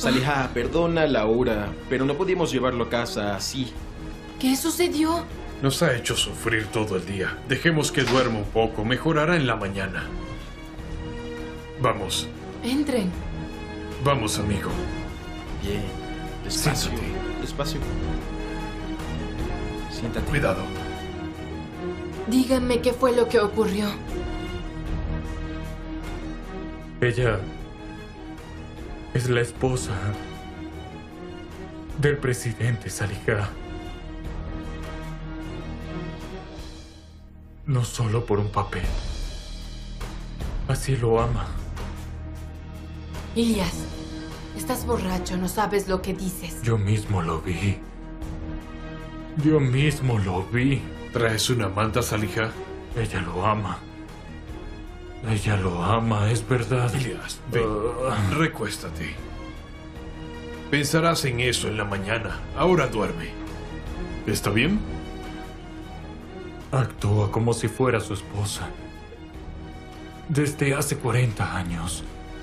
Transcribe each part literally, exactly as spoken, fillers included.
Saliha, perdona la hora, pero no podíamos llevarlo a casa así. ¿Qué sucedió? Nos ha hecho sufrir todo el día. Dejemos que duerma un poco. Mejorará en la mañana. Vamos. Entren. Vamos, amigo. Bien. Despacio. Siéntate. Despacio. Siéntate. Cuidado. Díganme qué fue lo que ocurrió. Ella es la esposa del presidente Saliha. No solo por un papel. Así lo ama. Ilyas, estás borracho, no sabes lo que dices. Yo mismo lo vi. Yo mismo lo vi. ¿Traes una manta, Saliha? Ella lo ama. Ella lo ama, es verdad. Ilyas, ven. Uh, Recuéstate. Pensarás en eso en la mañana. Ahora duerme. ¿Está bien? Actúa como si fuera su esposa. Desde hace cuarenta años.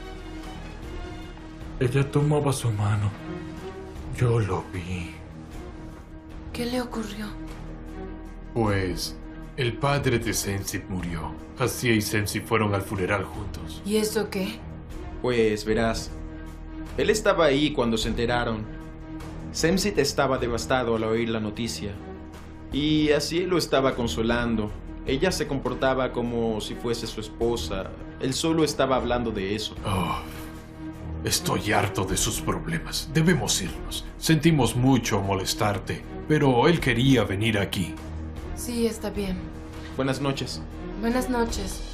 Ella tomaba su mano. Yo lo vi. ¿Qué le ocurrió? Pues el padre de Semsit murió. Hasia y Semsit fueron al funeral juntos. ¿Y eso qué? Pues verás, él estaba ahí cuando se enteraron. Semsit estaba devastado al oír la noticia. Y así lo estaba consolando. Ella se comportaba como si fuese su esposa. Él solo estaba hablando de eso. Oh, estoy harto de sus problemas. Debemos irnos. Sentimos mucho molestarte, pero él quería venir aquí. Sí, está bien. Buenas noches. Buenas noches.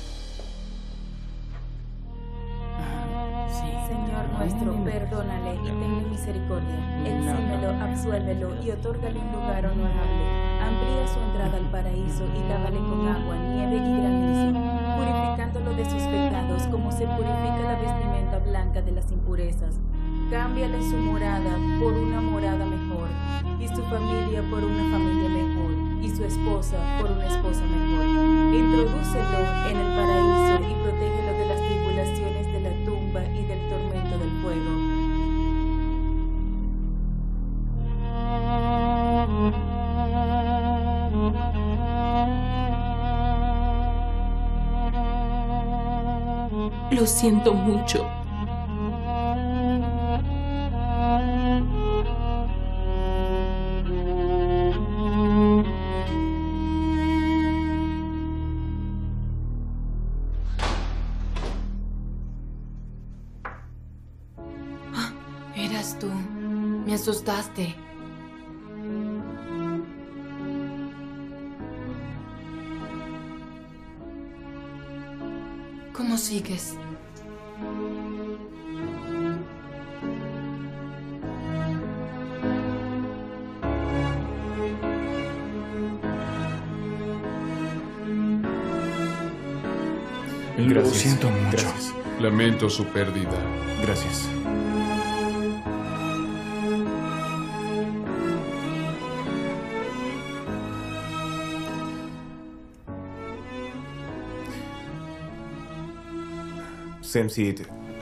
Señor nuestro, perdónale y tenle misericordia. Exímelo, absuélvelo y otórgale un lugar honorable. Amplía su entrada al paraíso y lávale con agua, nieve y granizo, purificándolo de sus pecados como se purifica la vestimenta blanca de las impurezas. Cámbiale su morada por una morada mejor, y su familia por una familia mejor, y su esposa por una esposa mejor. Introdúcelo en el paraíso y protégelo de las tribulaciones de la tumba y del tormento del fuego. Lo siento mucho. Ah, eras tú. Me asustaste. ¿Cómo sigues? Lo siento mucho. Gracias. Lamento su pérdida. Gracias. Semsit,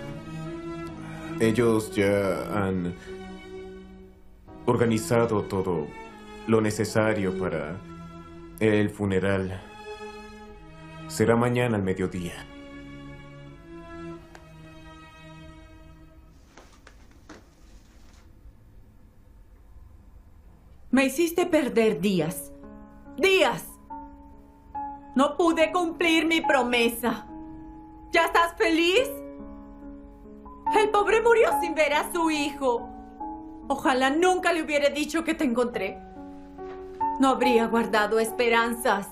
ellos ya han organizado todo lo necesario para el funeral. Será mañana al mediodía. Me hiciste perder días. ¡Días! No pude cumplir mi promesa. ¿Ya estás feliz? El pobre murió sin ver a su hijo. Ojalá nunca le hubiera dicho que te encontré. No habría guardado esperanzas.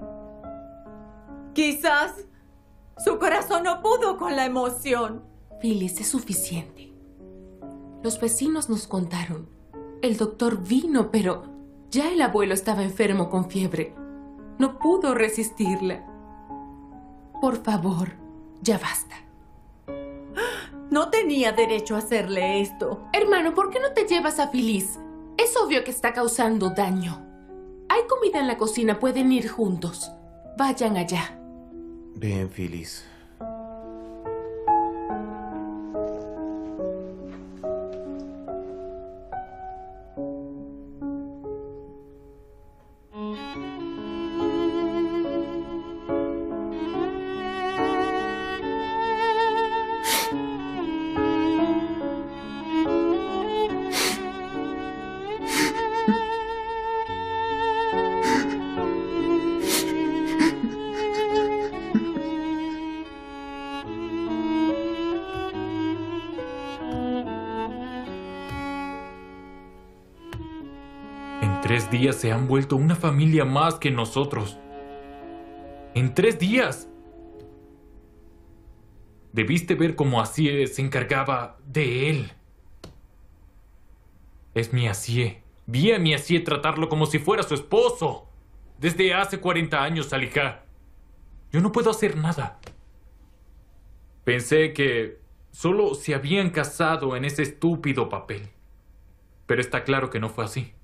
Quizás su corazón no pudo con la emoción. Phyllis, es suficiente. Los vecinos nos contaron. El doctor vino, pero ya el abuelo estaba enfermo con fiebre. No pudo resistirla. Por favor, ya basta. No tenía derecho a hacerle esto. Hermano, ¿por qué no te llevas a Phyllis? Es obvio que está causando daño. Hay comida en la cocina, pueden ir juntos. Vayan allá. Ven, Phyllis. tres días se han vuelto una familia más que nosotros. ¡En tres días! Debiste ver cómo Asie se encargaba de él. Es mi Asie. Vi a mi Asie tratarlo como si fuera su esposo. Desde hace cuarenta años, Salihá. Yo no puedo hacer nada. Pensé que solo se habían casado en ese estúpido papel. Pero está claro que no fue así.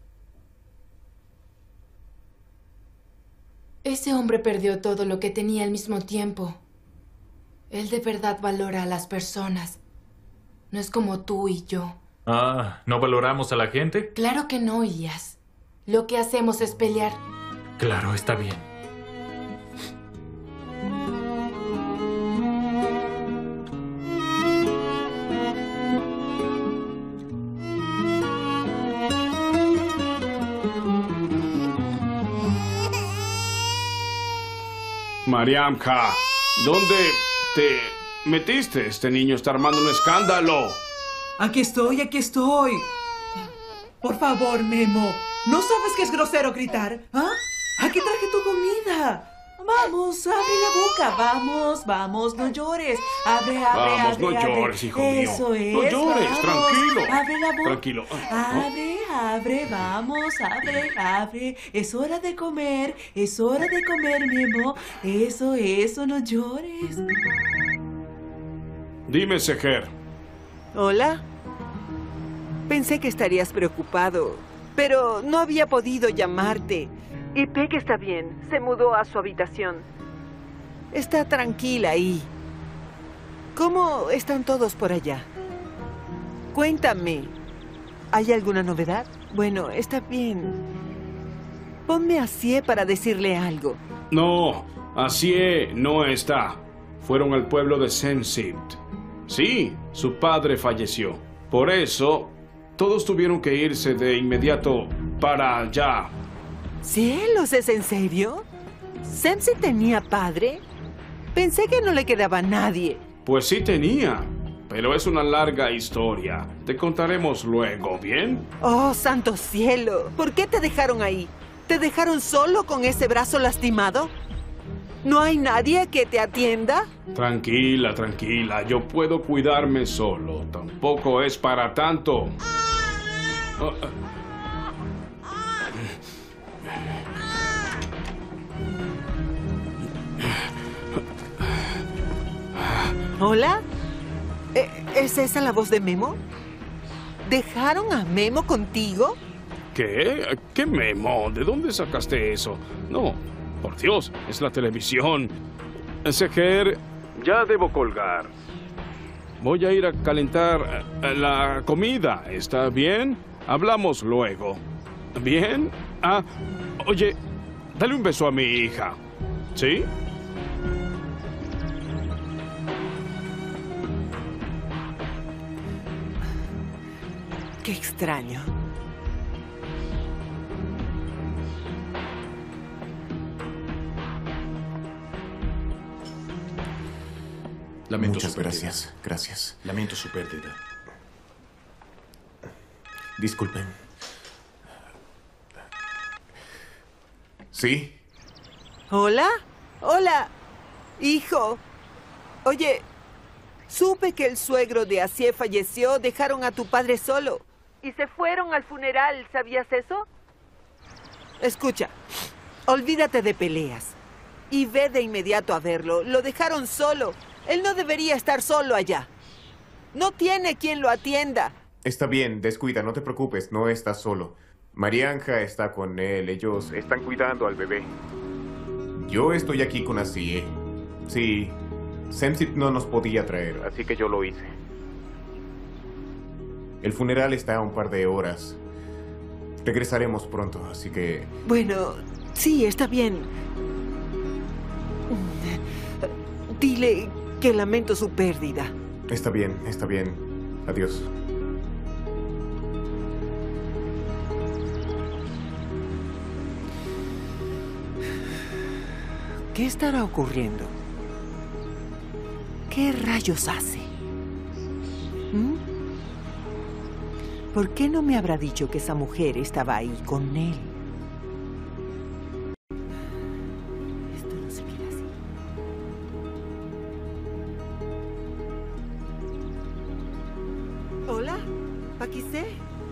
Ese hombre perdió todo lo que tenía al mismo tiempo. Él de verdad valora a las personas. No es como tú y yo. Ah, ¿no valoramos a la gente? Claro que no, Iyas. Lo que hacemos es pelear. Claro, está bien. Mariamka, ¿dónde te metiste? Este niño está armando un escándalo. Aquí estoy, aquí estoy. Por favor, Memo. ¿No sabes que es grosero gritar? ¿Ah? Aquí traje tu comida. Vamos, abre la boca. Vamos, vamos, no llores. Abre, abre, Vamos, abre. no abre. llores, hijo mío. Eso es. No llores, vamos. tranquilo. Abre la boca. Tranquilo. Abre, abre, vamos, abre, abre. Es hora de comer, es hora de comer, Memo. Eso, eso, no llores. Dime, Seher. Hola. Pensé que estarías preocupado, pero no había podido llamarte. Y Peg está bien, se mudó a su habitación. Está tranquila ahí. ¿Cómo están todos por allá? Cuéntame. ¿Hay alguna novedad? Bueno, está bien. Ponme a Cie para decirle algo. No, Asie no está. Fueron al pueblo de Semsit. Sí, su padre falleció. Por eso, todos tuvieron que irse de inmediato para allá. ¿Cielos, es en serio? ¿Semsit tenía padre? Pensé que no le quedaba nadie. Pues sí tenía, pero es una larga historia. Te contaremos luego, ¿bien? Oh, santo cielo. ¿Por qué te dejaron ahí? ¿Te dejaron solo con ese brazo lastimado? ¿No hay nadie que te atienda? Tranquila, tranquila. Yo puedo cuidarme solo. Tampoco es para tanto. Oh, ¿Hola? ¿E- ¿Es esa la voz de Memo? ¿Dejaron a Memo contigo? ¿Qué? ¿Qué Memo? ¿De dónde sacaste eso? No, por Dios, es la televisión. Seher, ya debo colgar. Voy a ir a calentar eh, la comida. ¿Está bien? Hablamos luego. ¿Bien? Ah, oye, dale un beso a mi hija. ¿Sí? Qué extraño. Lamento Muchas su pérdida. gracias, gracias. Lamento su pérdida. Disculpen. ¿Sí? ¿Hola? Hola, hijo. Oye, supe que el suegro de Asie falleció. Dejaron a tu padre solo. Y se fueron al funeral. ¿Sabías eso? Escucha, olvídate de peleas. Y ve de inmediato a verlo. Lo dejaron solo. Él no debería estar solo allá. No tiene quien lo atienda. Está bien, descuida, no te preocupes, no estás solo. Marianja está con él, ellos están cuidando al bebé. Yo estoy aquí con Asie. Sí, Semsit no nos podía traer, así que yo lo hice. El funeral está a un par de horas. Regresaremos pronto, así que... Bueno, sí, está bien. Dile que lamento su pérdida. Está bien, está bien. Adiós. ¿Qué estará ocurriendo? ¿Qué rayos hace? ¿Mm? ¿Por qué no me habrá dicho que esa mujer estaba ahí con él? Paquisé.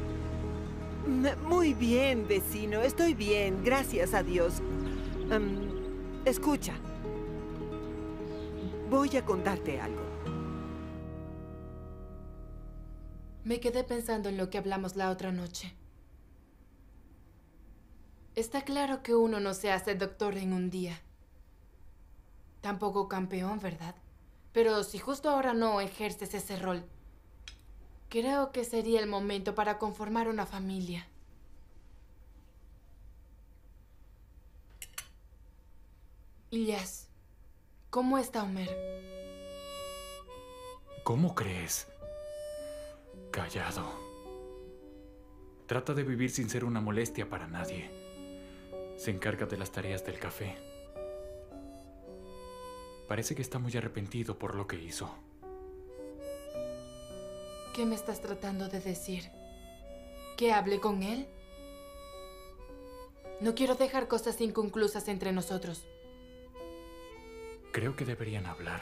Muy bien, vecino. Estoy bien, gracias a Dios. Um, escucha. Voy a contarte algo. Me quedé pensando en lo que hablamos la otra noche. Está claro que uno no se hace doctor en un día. Tampoco campeón, ¿verdad? Pero si justo ahora no ejerces ese rol, creo que sería el momento para conformar una familia. Ilyas, ¿cómo está Homer? ¿Cómo crees? Callado. Trata de vivir sin ser una molestia para nadie. Se encarga de las tareas del café. Parece que está muy arrepentido por lo que hizo. ¿Qué me estás tratando de decir? ¿Que hable con él? No quiero dejar cosas inconclusas entre nosotros. Creo que deberían hablar.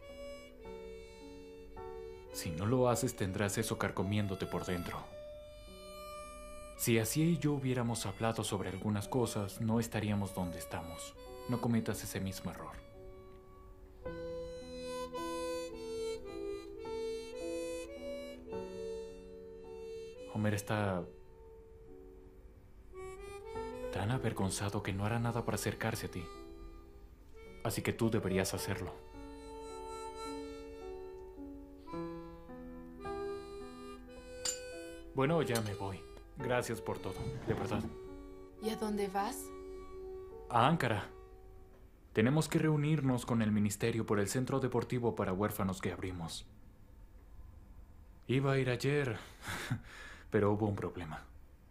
Si no lo haces, tendrás eso carcomiéndote por dentro. Si así y yo hubiéramos hablado sobre algunas cosas, no estaríamos donde estamos. No cometas ese mismo error. Homer está tan avergonzado que no hará nada para acercarse a ti. Así que tú deberías hacerlo. Bueno, ya me voy. Gracias por todo, de verdad. ¿Y a dónde vas? A Ankara. Tenemos que reunirnos con el ministerio por el centro deportivo para huérfanos que abrimos. Iba a ir ayer, pero hubo un problema.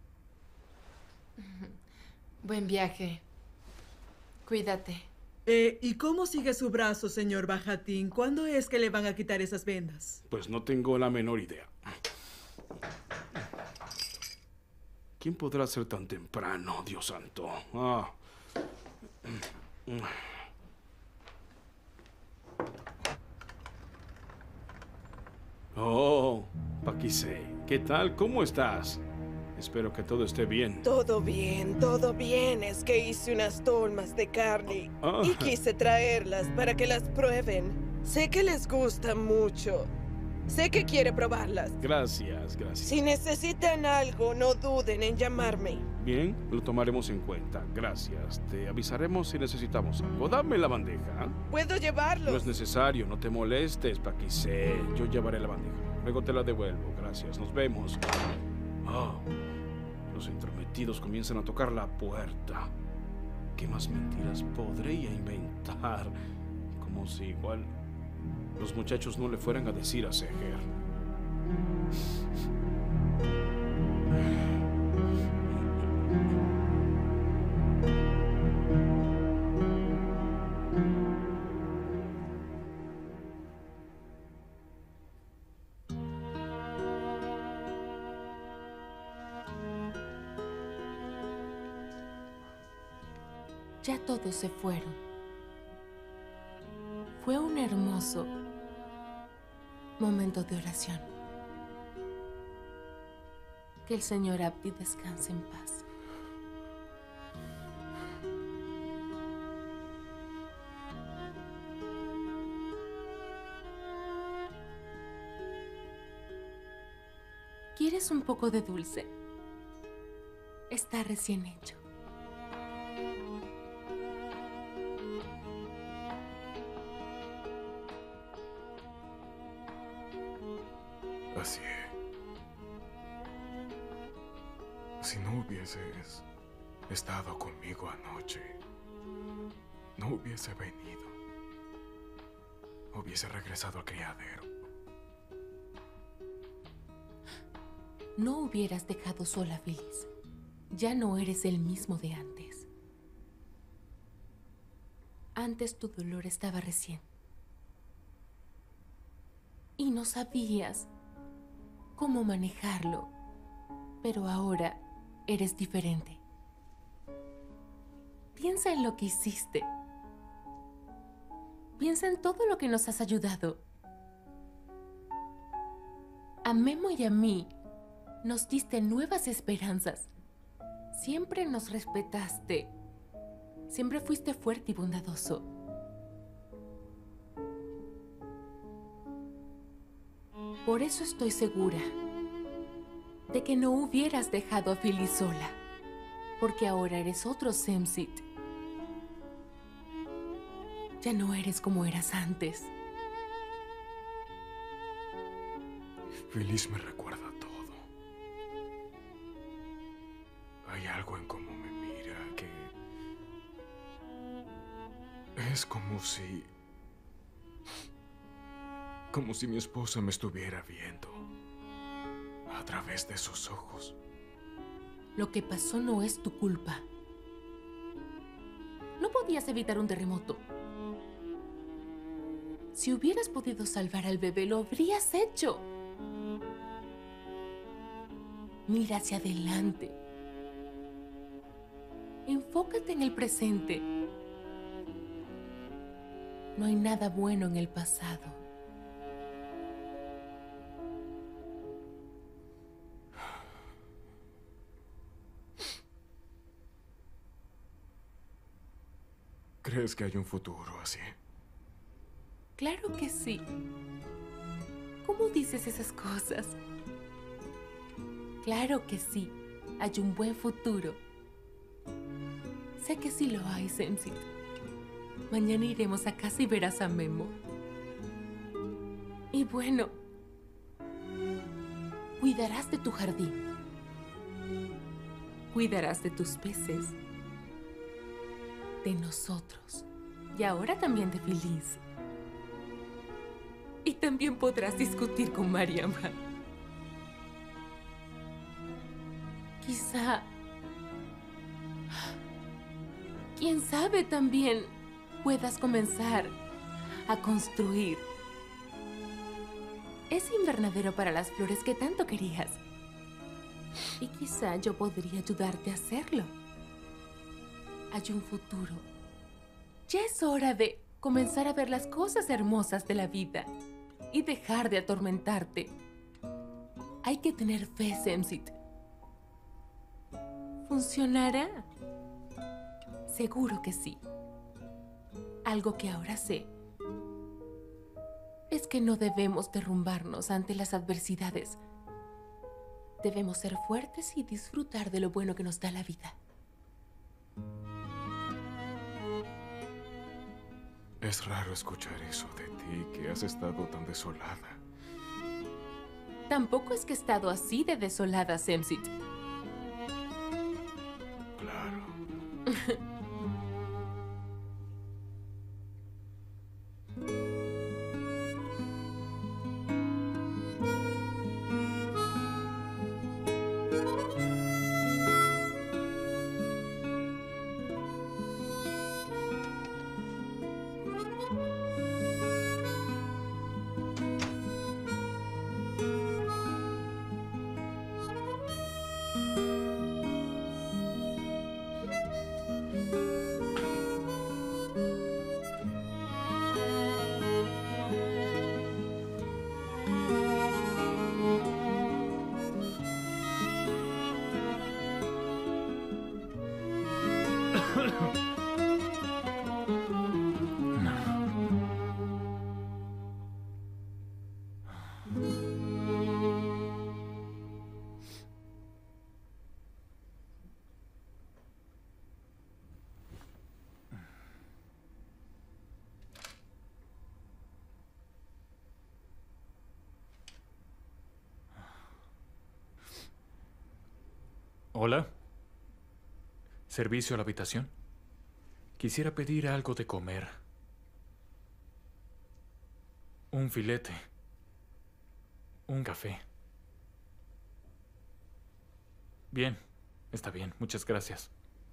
Buen viaje. Cuídate. Eh, ¿y cómo sigue su brazo, señor Bajatín? ¿Cuándo es que le van a quitar esas vendas? Pues no tengo la menor idea. ¿Quién podrá ser tan temprano, Dios santo? Ah. Oh, Paquisé, ¿qué tal? ¿Cómo estás? Espero que todo esté bien. Todo bien, todo bien. Es que hice unas dolmas de carne Ah. y quise traerlas para que las prueben. Sé que les gusta mucho. Sé que quiere probarlas. Gracias, gracias. Si necesitan algo, no duden en llamarme. Bien, lo tomaremos en cuenta. Gracias. Te avisaremos si necesitamos algo. Dame la bandeja. ¿Puedo llevarlos? No es necesario, no te molestes, Paquisé. Yo llevaré la bandeja. Luego te la devuelvo. Gracias. Nos vemos. Oh, los entrometidos comienzan a tocar la puerta. ¿Qué más mentiras podría inventar? Como si igual los muchachos no le fueran a decir a Seher. Ya todos se fueron. Fue un hermoso momento de oración. Que el señor Abdi descanse en paz. ¿Quieres un poco de dulce? Está recién hecho. Así es. Si no hubieses estado conmigo anoche, no hubiese venido. Hubiese regresado al criadero. No hubieras dejado sola a Phyllis. Ya no eres el mismo de antes. Antes tu dolor estaba recién. Y no sabías cómo manejarlo. Pero ahora eres diferente. Piensa en lo que hiciste. Piensa en todo lo que nos has ayudado. A Memo y a mí Nos diste nuevas esperanzas. Siempre nos respetaste. Siempre fuiste fuerte y bondadoso. Por eso estoy segura de que no hubieras dejado a Phyllis sola, porque ahora eres otro Semsit. Ya no eres como eras antes. Phyllis me recuerda todo. Hay algo en cómo me mira que... es como si... como si mi esposa me estuviera viendo a través de sus ojos. Lo que pasó no es tu culpa. No podías evitar un terremoto. Si hubieras podido salvar al bebé, lo habrías hecho. Mira hacia adelante. Enfócate en el presente. No hay nada bueno en el pasado. ¿Crees que hay un futuro así? Claro que sí. ¿Cómo dices esas cosas? Claro que sí. Hay un buen futuro. Sé que sí lo hay, Semsit. Mañana iremos a casa y verás a Memo. Y bueno, cuidarás de tu jardín. Cuidarás de tus peces. De nosotros. Y ahora también de Phyllis. Y también podrás discutir con Mariama. Quizá... quién sabe, también puedas comenzar a construir ese invernadero para las flores que tanto querías. Y quizá yo podría ayudarte a hacerlo. Hay un futuro. Ya es hora de comenzar a ver las cosas hermosas de la vida y dejar de atormentarte. Hay que tener fe, Semsit. ¿Funcionará? Seguro que sí. Algo que ahora sé es que no debemos derrumbarnos ante las adversidades. Debemos ser fuertes y disfrutar de lo bueno que nos da la vida. Es raro escuchar eso de ti, que has estado tan desolada. Tampoco es que he estado así de desolada, Semsit. Claro. Hola. ¿Servicio a la habitación? Quisiera pedir algo de comer. Un filete. Un café. Bien, está bien, muchas gracias.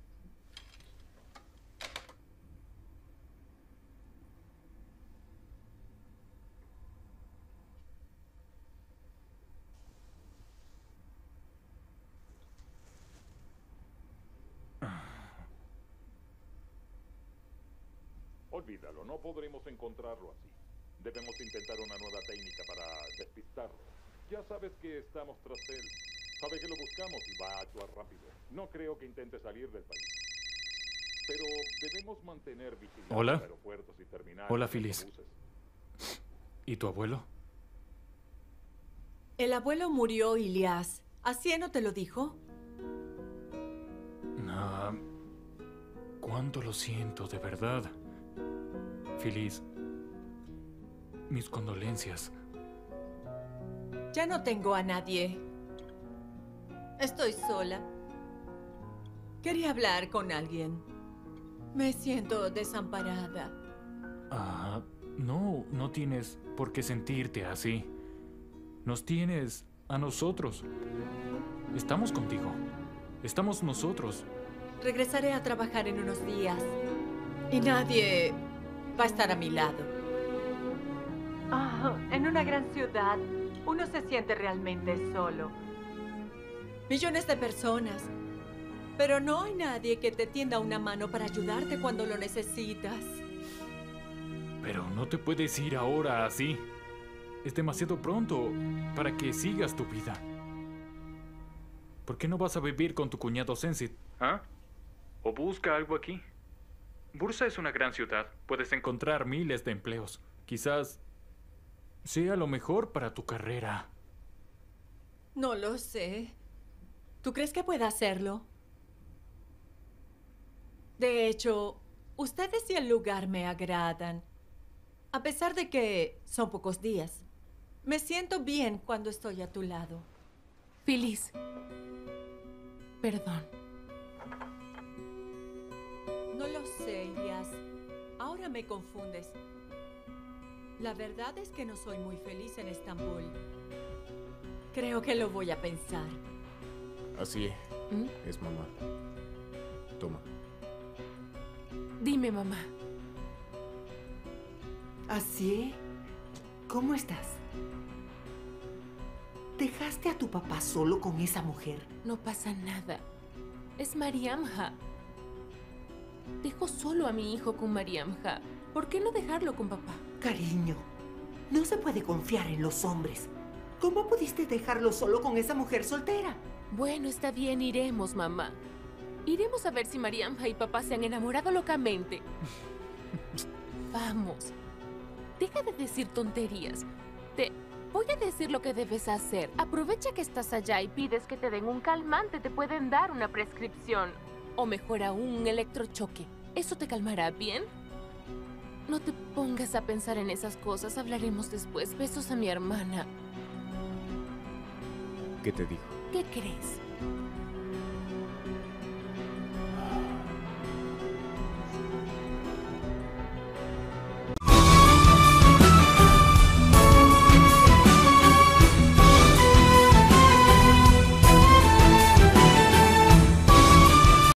Olvídalo, no podremos encontrarlo así. Debemos intentar una nueva técnica para despistarlo. Ya sabes que estamos tras él. Sabe que lo buscamos y va a actuar rápido. No creo que intente salir del país. Pero debemos mantener vigilancia Hola. los aeropuertos y terminales. Hola, de Phyllis. autobuses. ¿Y tu abuelo? El abuelo murió, Ilias. ¿Así no te lo dijo? Ah, cuánto lo siento, de verdad. Phyllis, mis condolencias. Ya no tengo a nadie. Estoy sola. Quería hablar con alguien. Me siento desamparada. Ah, no, no tienes por qué sentirte así. Nos tienes a nosotros. Estamos contigo. Estamos nosotros. Regresaré a trabajar en unos días. Y nadie va a estar a mi lado. Ah, en una gran ciudad, uno se siente realmente solo. Millones de personas. Pero no hay nadie que te tienda una mano para ayudarte cuando lo necesitas. Pero no te puedes ir ahora así. Es demasiado pronto para que sigas tu vida. ¿Por qué no vas a vivir con tu cuñado Sensit? ¿Ah? O busca algo aquí. Bursa es una gran ciudad. Puedes encontrar miles de empleos. Quizás sea lo mejor para tu carrera. No lo sé. ¿Tú crees que pueda hacerlo? De hecho, ustedes y el lugar me agradan. A pesar de que son pocos días. Me siento bien cuando estoy a tu lado. Phyllis. Perdón. No lo sé, Ilias. Ahora me confundes. La verdad es que no soy muy feliz en Estambul. Creo que lo voy a pensar. Así ¿Mm? es, mamá. Toma. Dime, mamá. ¿Así? ¿Cómo estás? ¿Dejaste a tu papá solo con esa mujer? No pasa nada. Es Mariamja. Dejó solo a mi hijo con Mariamja. ¿Por qué no dejarlo con papá? Cariño, no se puede confiar en los hombres. ¿Cómo pudiste dejarlo solo con esa mujer soltera? Bueno, está bien, iremos, mamá. Iremos a ver si Mariamja y papá se han enamorado locamente. Vamos. Deja de decir tonterías. Te voy a decir lo que debes hacer. Aprovecha que estás allá y pides que te den un calmante. Te pueden dar una prescripción. O mejor aún, un electrochoque. Eso te calmará, ¿bien? No te pongas a pensar en esas cosas. Hablaremos después. Besos a mi hermana. ¿Qué te dijo? ¿Qué crees?